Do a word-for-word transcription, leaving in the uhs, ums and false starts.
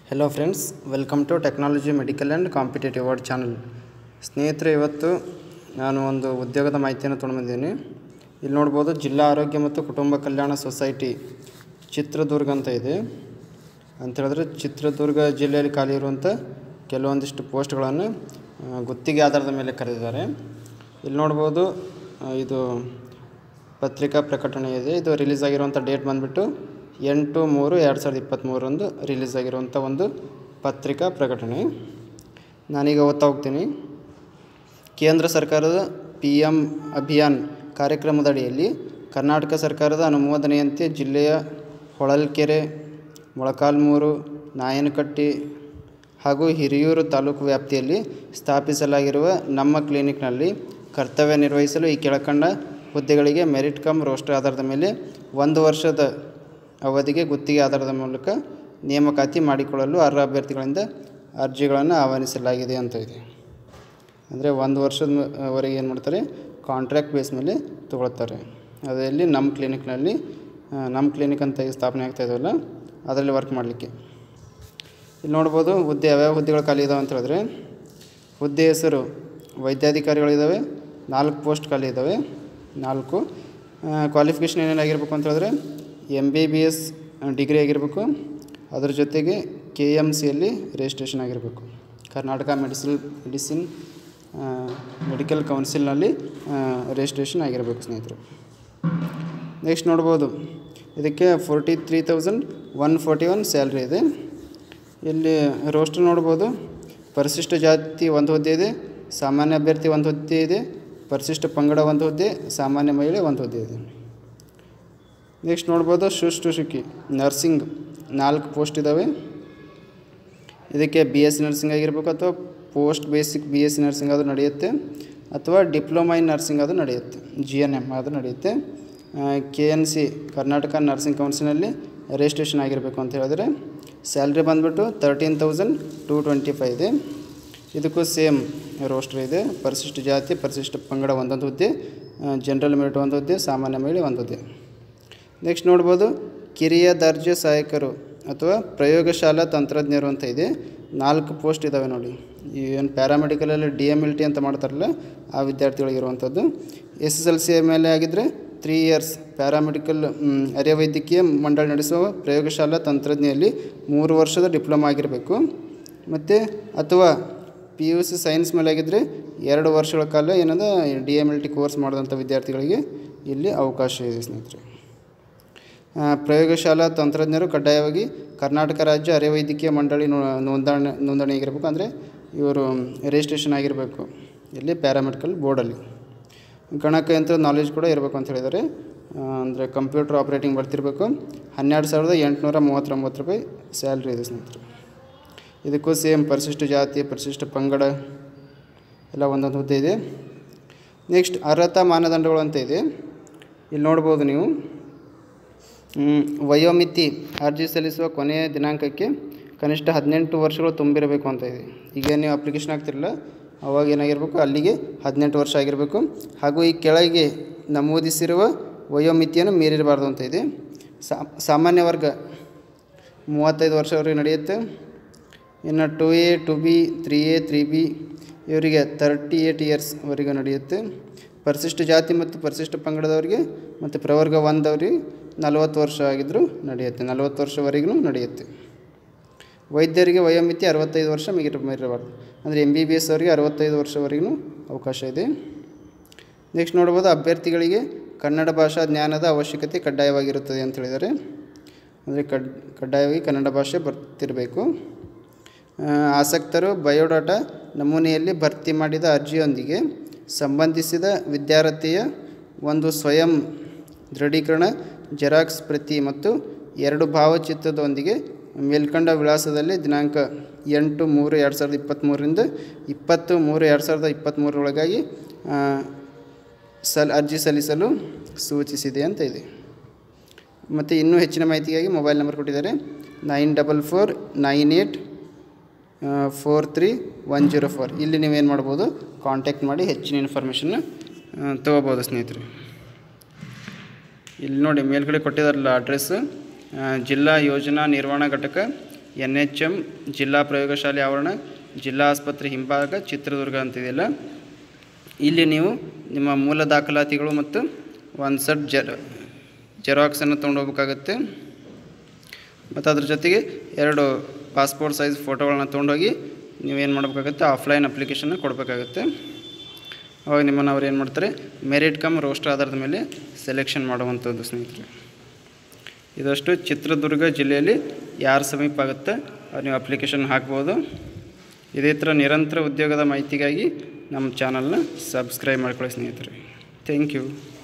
Hello friends, welcome to technology medical and competitive world channel. ಸ್ನೇಹಿತರೆ, ಇವತ್ತು ನಾನು ಒಂದು ಉದ್ಯೋಗದ ಮಾಹಿತಿಯನ್ನು ತೊಗೊಂಡಿದ್ದೀನಿ. ಇಲ್ಲಿ ನೋಡ್ಬೋದು, ಜಿಲ್ಲಾ ಆರೋಗ್ಯ ಮತ್ತು ಕುಟುಂಬ ಕಲ್ಯಾಣ ಸೊಸೈಟಿ ಚಿತ್ರದುರ್ಗ ಅಂತ ಇದೆ. ಅಂಥೇಳಿದ್ರೆ ಚಿತ್ರದುರ್ಗ ಜಿಲ್ಲೆಯಲ್ಲಿ ಖಾಲಿ ಇರುವಂಥ ಕೆಲವೊಂದಿಷ್ಟು ಪೋಸ್ಟ್ಗಳನ್ನು ಗುತ್ತಿಗೆ ಆಧಾರದ ಮೇಲೆ ಕರೆದಿದ್ದಾರೆ. ಇಲ್ಲಿ ನೋಡ್ಬೋದು, ಇದು ಪತ್ರಿಕಾ ಪ್ರಕಟಣೆ ಇದೆ. ಇದು ರಿಲೀಸ್ ಆಗಿರುವಂಥ ಡೇಟ್ ಬಂದುಬಿಟ್ಟು ಎಂಟು ಮೂರು ಎರಡು ಸಾವಿರದ ಇಪ್ಪತ್ತ್ಮೂರರಂದು ರಿಲೀಸ್ ಆಗಿರುವಂಥ ಒಂದು ಪತ್ರಿಕಾ ಪ್ರಕಟಣೆ. ನಾನೀಗ ಓದ್ತಾ ಹೋಗ್ತೀನಿ. ಕೇಂದ್ರ ಸರ್ಕಾರದ ಪಿ ಎಮ್ ಅಭಿಯಾನ್ ಕಾರ್ಯಕ್ರಮದ ಅಡಿಯಲ್ಲಿ ಕರ್ನಾಟಕ ಸರ್ಕಾರದ ಅನುಮೋದನೆಯಂತೆ ಜಿಲ್ಲೆಯ ಹೊಳಲ್ಕೆರೆ, ಮೊಳಕಾಲ್ಮೂರು, ನಾಯನಕಟ್ಟಿ ಹಾಗೂ ಹಿರಿಯೂರು ತಾಲೂಕು ವ್ಯಾಪ್ತಿಯಲ್ಲಿ ಸ್ಥಾಪಿಸಲಾಗಿರುವ ನಮ್ಮ ಕ್ಲಿನಿಕ್ನಲ್ಲಿ ಕರ್ತವ್ಯ ನಿರ್ವಹಿಸಲು ಈ ಕೆಳಕಂಡ ಹುದ್ದೆಗಳಿಗೆ ಮೆರಿಟ್ ಕಮ್ ರೋಸ್ಟರ್ ಆಧಾರದ ಮೇಲೆ ಒಂದು ವರ್ಷದ ಅವಧಿಗೆ ಗುತ್ತಿಗೆ ಆಧಾರದ ಮೂಲಕ ನೇಮಕಾತಿ ಮಾಡಿಕೊಳ್ಳಲು ಅರ್ಹ ಅಭ್ಯರ್ಥಿಗಳಿಂದ ಅರ್ಜಿಗಳನ್ನು ಆಹ್ವಾನಿಸಲಾಗಿದೆ ಅಂತ ಇದೆ. ಅಂದರೆ ಒಂದು ವರ್ಷದವರೆಗೆ ಏನು ಮಾಡ್ತಾರೆ, ಕಾಂಟ್ರಾಕ್ಟ್ ಬೇಸ್ ಮೇಲೆ ತೊಗೊಳ್ತಾರೆ. ಅದರಲ್ಲಿ ನಮ್ಮ ಕ್ಲಿನಿಕ್ನಲ್ಲಿ ನಮ್ಮ ಕ್ಲಿನಿಕ್ ಅಂತ ಸ್ಥಾಪನೆ ಆಗ್ತಾ ಇದೆಯಲ್ಲ, ಅದರಲ್ಲಿ ವರ್ಕ್ ಮಾಡಲಿಕ್ಕೆ. ಇಲ್ಲಿ ನೋಡ್ಬೋದು, ಹುದ್ದೆ ಯಾವ್ಯಾವ ಹುದ್ದೆಗಳು ಖಾಲಿ ಇದ್ದಾವೆ ಅಂತ ಹೇಳಿದ್ರೆ, ಹುದ್ದೆ ಹೆಸರು ವೈದ್ಯಾಧಿಕಾರಿಗಳಿದ್ದಾವೆ, ನಾಲ್ಕು ಪೋಸ್ಟ್ ಖಾಲಿ ಇದ್ದಾವೆ. ನಾಲ್ಕು ಕ್ವಾಲಿಫಿಕೇಷನ್ ಏನೇನಾಗಿರ್ಬೇಕು ಅಂತ ಹೇಳಿದ್ರೆ, M B B S degree ಆಗಿರಬೇಕು. ಅದ್ರ ಜೊತೆಗೆ ಕೆ ಎಮ್ ಸಿಯಲ್ಲಿ ರಿಜಿಸ್ಟ್ರೇಷನ್ ಆಗಿರಬೇಕು. ಕರ್ನಾಟಕ ಮೆಡಿಸಿನ್ ಮೆಡಿಸಿನ್ ಮೆಡಿಕಲ್ ಕೌನ್ಸಿಲ್ನಲ್ಲಿ ರಿಜಿಸ್ಟ್ರೇಷನ್ ಆಗಿರಬೇಕು ಸ್ನೇಹಿತರು. ನೆಕ್ಸ್ಟ್ ನೋಡ್ಬೋದು, ಇದಕ್ಕೆ forty three thousand one forty one salary ಇದೆ. ಇಲ್ಲಿ ರೋಸ್ಟರ್ ನೋಡ್ಬೋದು, ಪರಿಶಿಷ್ಟ ಜಾತಿ ಒಂದು ಹುದ್ದೆ ಇದೆ, ಸಾಮಾನ್ಯ ಅಭ್ಯರ್ಥಿ ಒಂದು ಹುದ್ದೆ ಇದೆ, ಪರಿಶಿಷ್ಟ ಪಂಗಡ ಒಂದು ಹುದ್ದೆ, ಸಾಮಾನ್ಯ ಮಹಿಳೆ ಒಂದು ಹುದ್ದೆ ಇದೆ. ನೆಕ್ಸ್ಟ್ ನೋಡ್ಬೋದು, ಶುಶ್ರೂಷಕಿ ನರ್ಸಿಂಗ್ ನಾಲ್ಕು ಪೋಸ್ಟ್ ಇದ್ದಾವೆ. ಇದಕ್ಕೆ ಬಿ ಎಸ್ ಸಿ ನರ್ಸಿಂಗ್ ಆಗಿರಬೇಕು, ಅಥವಾ post basic B S C nursing ಅದು ನಡೆಯುತ್ತೆ, ಅಥವಾ ಡಿಪ್ಲೊಮಾ ಇನ್ ನರ್ಸಿಂಗ್ ಅದು ನಡೆಯುತ್ತೆ, ಜಿ ಎನ್ ಎಮ್ ಅದು ನಡೆಯುತ್ತೆ. K N C Karnataka nursing ಕೌನ್ಸಿಲ್ನಲ್ಲಿ ರಿಜಿಸ್ಟ್ರೇಷನ್ ಆಗಿರಬೇಕು ಅಂತ ಹೇಳಿದ್ರೆ, ಸ್ಯಾಲ್ರಿ ಬಂದುಬಿಟ್ಟು thirteen thousand two twenty five ಇದೆ. ಇದಕ್ಕೂ ಸೇಮ್ ರೋಸ್ಟರ್ ಇದೆ. ಪರಿಶಿಷ್ಟ ಜಾತಿ, ಪರಿಶಿಷ್ಟ ಪಂಗಡ ಒಂದೊಂದು ಹುದ್ದೆ, ಜನರಲ್ ಮೆರಿಟ್ ಒಂದು ಹುದ್ದೆ, ಸಾಮಾನ್ಯ ಮಹಿಳೆ ಒಂದು ಹುದ್ದೆ. ನೆಕ್ಸ್ಟ್ ನೋಡ್ಬೋದು, ಕಿರಿಯ ದರ್ಜೆ ಸಹಾಯಕರು ಅಥವಾ ಪ್ರಯೋಗಶಾಲಾ ತಂತ್ರಜ್ಞರು ಅಂತ ಇದೆ. ನಾಲ್ಕು ಪೋಸ್ಟ್ ಇದ್ದಾವೆ ನೋಡಿ. ಏನು ಪ್ಯಾರಾಮೆಡಿಕಲಲ್ಲಿ ಡಿ ಎಮ್ ಎಲ್ ಟಿ ಅಂತ ಮಾಡ್ತಾರಲ್ಲ, ಆ ವಿದ್ಯಾರ್ಥಿಗಳಿಗಿರುವಂಥದ್ದು. ಎಸ್ ಎಸ್ ಎಲ್ ಸಿ ಮೇಲೆ ಆಗಿದ್ದರೆ ತ್ರೀ ಇಯರ್ಸ್ ಪ್ಯಾರಾಮೆಡಿಕಲ್ ಅರೆ ವೈದ್ಯಕೀಯ ಮಂಡಳಿ ನಡೆಸುವ ಪ್ರಯೋಗಶಾಲಾ ತಂತ್ರಜ್ಞೆಯಲ್ಲಿ ಮೂರು ವರ್ಷದ ಡಿಪ್ಲೊಮಾ ಆಗಿರಬೇಕು. ಮತ್ತು ಅಥವಾ ಪಿ ಯು ಸಿ ಸೈನ್ಸ್ ಮೇಲೆ ಆಗಿದ್ದರೆ ಎರಡು ವರ್ಷಗಳ ಕಾಲ ಏನದ D M L T course ಮಾಡಿದಂಥ ವಿದ್ಯಾರ್ಥಿಗಳಿಗೆ ಇಲ್ಲಿ ಅವಕಾಶ ಇದೆ ಸ್ನೇಹಿತರೆ. ಪ್ರಯೋಗಶಾಲಾ ತಂತ್ರಜ್ಞರು ಕಡ್ಡಾಯವಾಗಿ ಕರ್ನಾಟಕ ರಾಜ್ಯ ಅರೆ ವೈದ್ಯಕೀಯ ಮಂಡಳಿ ನೋಂದಣಿ ನೋಂದಣಿ ಆಗಿರಬೇಕು. ಅಂದರೆ ಇವರು ರಿಜಿಸ್ಟ್ರೇಷನ್ ಆಗಿರಬೇಕು ಇಲ್ಲಿ ಪ್ಯಾರಾಮೆಡಿಕಲ್ ಬೋರ್ಡಲ್ಲಿ. ಗಣಕಯಂತ್ರ ನಾಲೆಜ್ ಕೂಡ ಇರಬೇಕು ಅಂತ ಹೇಳಿದ್ದಾರೆ. ಅಂದರೆ ಕಂಪ್ಯೂಟರ್ ಆಪ್ರೇಟಿಂಗ್ ಬರ್ತಿರಬೇಕು. ಹನ್ನೆರಡು ಸಾವಿರದ ಎಂಟುನೂರ ಮೂವತ್ತೊಂಬತ್ತು ರೂಪಾಯಿ ಸ್ಯಾಲ್ರಿ ಇದೆ ಸ್ನೇಹಿತರೆ. ಇದಕ್ಕೂ ಸೇಮ್ ಪರಿಶಿಷ್ಟ ಜಾತಿ, ಪರಿಶಿಷ್ಟ ಪಂಗಡ ಎಲ್ಲ ಒಂದೊಂದು ಹುದ್ದೆ ಇದೆ. ನೆಕ್ಸ್ಟ್ ಅರ್ಹತಾ ಮಾನದಂಡಗಳು ಅಂತ ಇದೆ. ಇಲ್ಲಿ ನೋಡ್ಬೋದು ನೀವು, ವಯೋಮಿತಿ ಅರ್ಜಿ ಸಲ್ಲಿಸುವ ಕೊನೆಯ ದಿನಾಂಕಕ್ಕೆ ಕನಿಷ್ಠ ಹದಿನೆಂಟು ವರ್ಷಗಳು ತುಂಬಿರಬೇಕು ಅಂತ ಇದೆ. ಈಗ ನೀವು ಅಪ್ಲಿಕೇಶನ್ ಆಗ್ತಿರಲ್ಲ, ಅವಾಗ ಏನಾಗಿರಬೇಕು, ಅಲ್ಲಿಗೆ ಹದಿನೆಂಟು ವರ್ಷ ಆಗಿರಬೇಕು. ಹಾಗೂ ಈ ಕೆಳಗೆ ನಮೂದಿಸಿರುವ ವಯೋಮಿತಿಯನ್ನು ಮೀರಿರಬಾರ್ದು ಅಂತ ಇದೆ. ಸಾಮಾನ್ಯ ವರ್ಗ ಮೂವತ್ತೈದು ವರ್ಷವರೆಗೆ ನಡೆಯುತ್ತೆ. ಇನ್ನು two A two B three A three B ಇವರಿಗೆ ತರ್ಟಿ ಏಟ್ ಇಯರ್ಸ್ವರೆಗೆ ನಡೆಯುತ್ತೆ. ಪರಿಶಿಷ್ಟ ಜಾತಿ ಮತ್ತು ಪರಿಶಿಷ್ಟ ಪಂಗಡದವರಿಗೆ ಮತ್ತು ಪ್ರವರ್ಗ ಒಂದವರಿಗೆ ನಲವತ್ತು ವರ್ಷ ಆಗಿದ್ದರೂ ನಡೆಯುತ್ತೆ, ನಲವತ್ತು ವರ್ಷವರೆಗೂ ನಡೆಯುತ್ತೆ. ವೈದ್ಯರಿಗೆ ವಯೋಮಿತಿ ಅರವತ್ತೈದು ವರ್ಷ ಮೀರಿ ಮೀರಬಾರ್ದು. ಅಂದರೆ ಎಮ್ ಬಿ ಬಿ ಎಸ್ ಅವರಿಗೆ ಅರವತ್ತೈದು ವರ್ಷವರೆಗೂ ಅವಕಾಶ ಇದೆ. ನೆಕ್ಸ್ಟ್ ನೋಡ್ಬೋದು, ಅಭ್ಯರ್ಥಿಗಳಿಗೆ ಕನ್ನಡ ಭಾಷಾ ಜ್ಞಾನದ ಅವಶ್ಯಕತೆ ಕಡ್ಡಾಯವಾಗಿರುತ್ತದೆ ಅಂತ ಹೇಳಿದ್ದಾರೆ. ಅಂದರೆ ಕಡ್ ಕಡ್ಡಾಯವಾಗಿ ಕನ್ನಡ ಭಾಷೆ ಬರ್ತಿರಬೇಕು. ಆಸಕ್ತರು ಬಯೋಡಾಟಾ ನಮೂನೆಯಲ್ಲಿ ಭರ್ತಿ ಮಾಡಿದ ಅರ್ಜಿಯೊಂದಿಗೆ ಸಂಬಂಧಿಸಿದ ವಿದ್ಯಾರ್ಥಿಯ ಒಂದು ಸ್ವಯಂ ದೃಢೀಕರಣ ಜೆರಾಕ್ಸ್ ಪ್ರತಿ ಮತ್ತು ಎರಡು ಭಾವಚಿತ್ರದೊಂದಿಗೆ ಮೇಲ್ಕಂಡ ವಿಳಾಸದಲ್ಲಿ ದಿನಾಂಕ ಎಂಟು ಮೂರು ಎರಡು ಸಾವಿರದ ಇಪ್ಪತ್ತ್ಮೂರರಿಂದ ಇಪ್ಪತ್ತು ಮೂರು ಎರಡು ಸಾವಿರದ ಇಪ್ಪತ್ತ್ಮೂರರೊಳಗಾಗಿ ಸಲ್ ಅರ್ಜಿ ಸಲ್ಲಿಸಲು ಸೂಚಿಸಿದೆ ಅಂತ ಇದೆ. ಮತ್ತು ಇನ್ನೂ ಹೆಚ್ಚಿನ ಮಾಹಿತಿಗಾಗಿ ಮೊಬೈಲ್ ನಂಬರ್ ಕೊಟ್ಟಿದ್ದಾರೆ, nine double four nine eight four three one zero four. ಇಲ್ಲಿ ನೀವೇನು ಮಾಡ್ಬೋದು, ಕಾಂಟ್ಯಾಕ್ಟ್ ಮಾಡಿ ಹೆಚ್ಚಿನ ಇನ್ಫಾರ್ಮೇಷನ್ನ ತೊಗೋಬೋದು ಸ್ನೇಹಿತರೆ. ಇಲ್ಲಿ ನೋಡಿ ಮೇಲ್ಗಡೆ ಕೊಟ್ಟಿದ್ದಾರಲ್ಲ ಅಡ್ರೆಸ್ಸು, ಜಿಲ್ಲಾ ಯೋಜನಾ ನಿರ್ವಹಣಾ ಘಟಕ, ಎನ್ ಎಚ್ ಎಮ್ ಜಿಲ್ಲಾ ಪ್ರಯೋಗಶಾಲೆ ಆವರಣ, ಜಿಲ್ಲಾ ಆಸ್ಪತ್ರೆ ಹಿಂಭಾಗ, ಚಿತ್ರದುರ್ಗ ಅಂತಿದೆಯಲ್ಲ, ಇಲ್ಲಿ ನೀವು ನಿಮ್ಮ ಮೂಲ ದಾಖಲಾತಿಗಳು ಮತ್ತು ಒಂದು ಸೆಟ್ ಜೆರ ಜೆರಾಕ್ಸನ್ನು ತೊಗೊಂಡು ಹೋಗ್ಬೇಕಾಗತ್ತೆ. ಮತ್ತು ಅದ್ರ ಜೊತೆಗೆ ಎರಡು ಪಾಸ್ಪೋರ್ಟ್ ಸೈಜ್ ಫೋಟೋಗಳನ್ನ ತೊಗೊಂಡೋಗಿ ನೀವೇನು ಮಾಡಬೇಕಾಗುತ್ತೆ, ಆಫ್ಲೈನ್ ಅಪ್ಲಿಕೇಶನ್ನ ಕೊಡಬೇಕಾಗತ್ತೆ. ಅವಾಗ ನಿಮ್ಮನ್ನು ಅವ್ರು ಏನು ಮಾಡ್ತಾರೆ, ಮೆರಿಟ್ ಕಮ್ ರೋಸ್ಟರ್ ಆಧಾರದ ಮೇಲೆ ಸೆಲೆಕ್ಷನ್ ಮಾಡುವಂಥದ್ದು ಸ್ನೇಹಿತರೆ. ಇದಷ್ಟು ಚಿತ್ರದುರ್ಗ ಜಿಲ್ಲೆಯಲ್ಲಿ ಯಾರು ಸಮೀಪ ಆಗುತ್ತೆ ಅವ್ರು ನೀವು ಅಪ್ಲಿಕೇಶನ್ ಹಾಕ್ಬೋದು. ಇದೇ ಥರ ನಿರಂತರ ಉದ್ಯೋಗದ ಮಾಹಿತಿಗಾಗಿ ನಮ್ಮ ಚಾನಲ್ನ ಸಬ್ಸ್ಕ್ರೈಬ್ ಮಾಡ್ಕೊಳ್ಳಿ ಸ್ನೇಹಿತರೆ. Thank you.